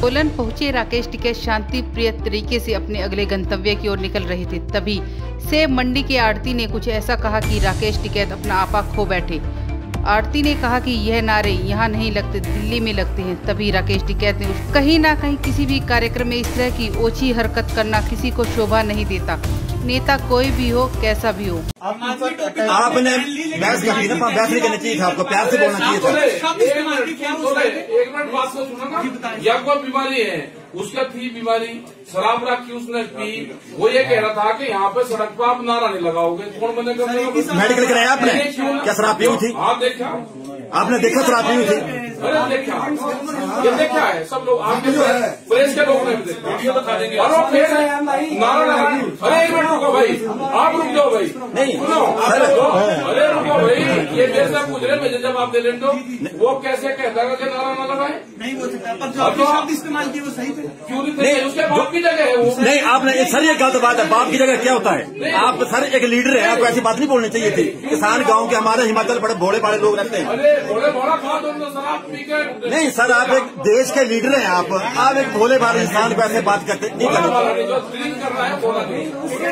सोलन पहुंचे राकेश टिकैत शांति प्रिय तरीके से अपने अगले गंतव्य की ओर निकल रहे थे। तभी सेब मंडी के आड़ती ने कुछ ऐसा कहा कि राकेश टिकैत अपना आपा खो बैठे। आड़ती ने कहा कि यह नारे यहाँ नहीं लगते, दिल्ली में लगते हैं। तभी राकेश टिकैत ने कहीं ना कहीं किसी भी कार्यक्रम में इस तरह की ओछी हरकत करना किसी को शोभा नहीं देता, नेता कोई भी हो कैसा भी हो। आपने बहस नहीं करना चाहिए था, आपको प्यार से बोलना चाहिए था। एक मिनट बात को सुनो ना, या कोई बीमारी है, उसका थी बीमारी, शराब रखी उसने पी, वो ये कह रहा था कि यहाँ पे सड़क पर आप नारा नहीं लगाओगे, कौन बनेगा? मेडिकल कराया आपने? क्या शराब पी थी? हाँ देखा, आपने देखा शराब पी थी? अरे देखा, ये देखा है सब लोग, आपके प्रेस के लोग ने भी देखा, वीडियो दिखा देंगे। नारा लगा, अरे एक मिनट रुको भाई, आप रुक जाओ भाई, नहीं अरे रुको भाई, ये मेरे से पूछ रहे, मुझे जवाब दे लें तो वो कैसे कहता है कि नारा ना लगाए? नहीं हो सकता, पर जो आपने शब्द इस्तेमाल किए वो सही थे, क्यों नहीं थे? उसके बाप की जगह है वो। नहीं, आपने सर ये गलत बात है, बाप की जगह क्या होता है? आप सर एक लीडर है, आपको ऐसी बात नहीं बोलनी चाहिए थी। किसान गाँव के हमारे हिमाचल बड़े भोले भाले लोग रहते हैं। अरे भोले भोला खा दो शराब पी कर। नहीं सर, आप एक देश के लीडर हैं, आप एक भोले भाले इंसान को ऐसे बात करते नहीं करते। जो ड्रिंक कर रहा है बोला नहीं,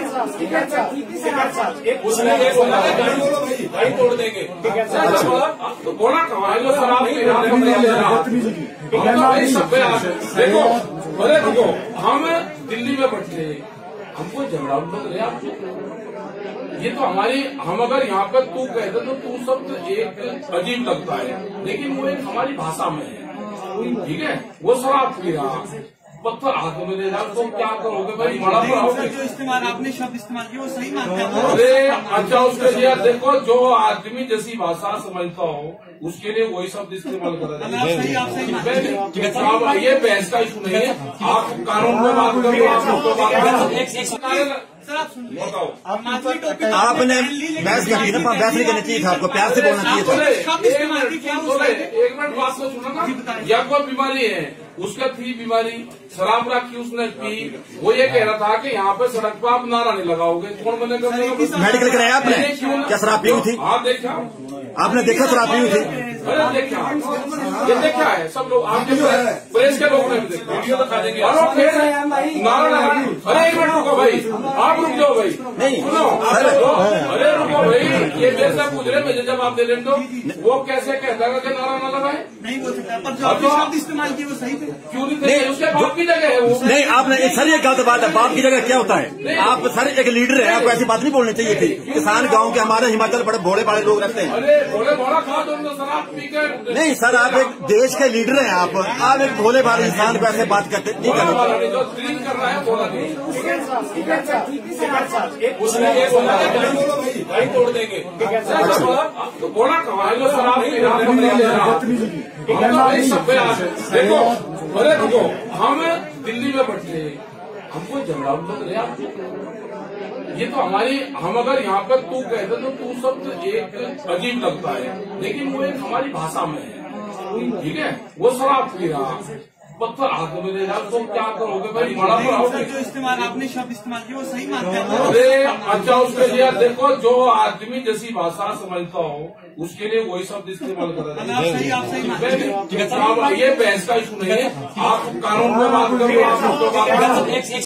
तोड़ देंगे तो बोला कहा है जो शराब देखो। अरे देखो, हम दिल्ली में बैठे, हमको झगड़ा लोग आप ये तो हमारी, हम अगर यहाँ पर तू कहते तो तू शब्द एक अजीब लगता है, लेकिन वो एक हमारी भाषा में है, ठीक है? वो शराब पी रहा, पत्थर हाथ में ले रहा, तो क्या करोगे भाई? बड़ा जो इस्तेमाल आपने शब्द इस्तेमाल किया वो सही मानते हैं? अरे अच्छा, उसके लिए देखो, जो आदमी जैसी भाषा समझता हो उसके लिए वही शब्द इस्तेमाल करा जाए। ये बहस का इशू नहीं है, आप कानून में बात करो, आपने बहस नहीं करना चाहिए था, आपको प्यार से बोलना चाहिए था। एक मिनट बात को सुनो ना, या कोई बीमारी है, उसका थी बीमारी, शराब रखी उसने पी, वो ये कह रहा था कि यहाँ पे सड़क पर आप नारा नहीं लगाओगे, कौन बनेगा? मेडिकल कराया आपने? क्या शराब पी थी? हाँ देखा, आपने देखा शराब पी थी? अरे देखा, ये देखा है सब लोग, आपके प्रेस के लोग ने भी देखा, वीडियो दिखा देंगे। नारा लगा, अरे एक मिनट रुको भाई, आप रुक जाओ भाई, नहीं अरे रुको भाई, ये मेरे से पूछ रहे, मुझे जवाब दे लें तो वो कैसे कहता है कि नारा ना लगाए? नहीं हो सकता, पर जो आपने शब्द इस्तेमाल किए वो सही थे, क्यों नहीं थे? उसके बाप की जगह है वो। नहीं, आपने सर ये गलत बात है, बाप की जगह क्या होता है? आप सर एक लीडर है, आपको ऐसी बात नहीं बोलनी चाहिए थी। किसान गाँव के हमारे हिमाचल बड़े भोले भाले लोग रहते हैं। अरे भोले भोला खा दो शराब पी कर। नहीं सर, आप एक देश के लीडर हैं, आप एक भोले भाले इंसान को ऐसे बात करते नहीं करते। जो ड्रिंक कर रहा है बोला नहीं, तोड़ देंगे तो बोला कहा है जो शराब देखो। अरे देखो, हम दिल्ली में बैठे, हमको झगड़ा लोग आप ये तो हमारी, हम अगर यहाँ पर तू कहते तो तू शब्द एक अजीब लगता है, लेकिन वो एक हमारी भाषा में है, ठीक है? वो शराब पी रहा, पत्थर हाथ में ले रहा, तो क्या करोगे भाई? बड़ा जो इस्तेमाल आपने शब्द इस्तेमाल किया वो सही मानते हैं? अरे अच्छा, उसके लिए देखो, जो आदमी जैसी भाषा समझता हो उसके लिए वही शब्द इस्तेमाल करा जाए। ये बहस का इशू नहीं है, आप कानून में बात करो।